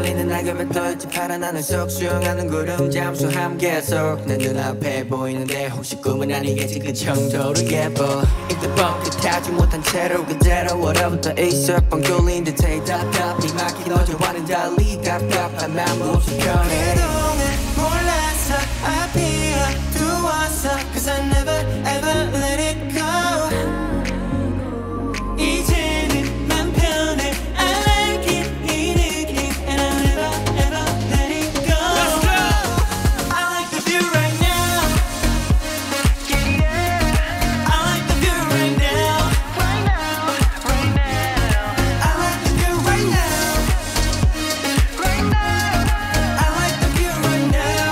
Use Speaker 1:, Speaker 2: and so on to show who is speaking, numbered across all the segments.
Speaker 1: 흩날리는 낙엽에 떠있지 파란 하늘 속 수영하는 구름 잠수함 계속 내 눈앞에 보이는데 혹시 꿈은 아니겠지 그 정도로 예뻐 이때 끝하지 못한 채로 그대로 얼어붙어 있어 뻥 뚫린 듯해 답답히 막힌 어제와는 달리 답답한 맘 없이 변해
Speaker 2: 그동안 몰라서 앞이 어두웠어 Cause I never ever let it go 이제는 맘 편해 I like it 이 느낌 And I never ever let it go Let's go! I like the view right now Yeah, yeah I like the view right now Right now, right now I like the view right now Right now I like the view right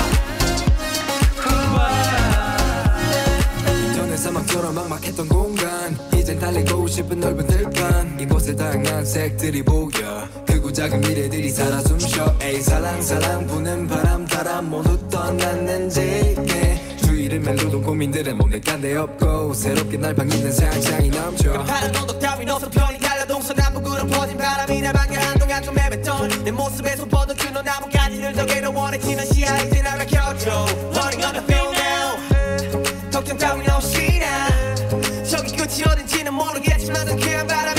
Speaker 2: now
Speaker 3: 전에 사막처럼 막막했던 공간 이젠 달리고 싶은 넓은 들판 이곳에 다양한 색들이 보여 크고 작은 미래들이 살아 숨쉬어 에이 살랑살랑 부는 바람 따라 모두 떠났는지 주위를 멜로도 고민들은 몸에 깐데 없고 새롭게 날 반기는 상상이 넘쳐
Speaker 2: 파란 언덕 따윈 어서 편히 갈라 동서남북으로 퍼진 바람이 날 반겨 한동안 좀 헤맸던 내 모습에서 뻗어주는 나뭇가지를 더 괴로워해지는 시야 이제 날 밝혀줘 Running on the field now 걱정 따윈 없이 나 저기 끝이 어딘지는 모르겠지만 난 그냥 바람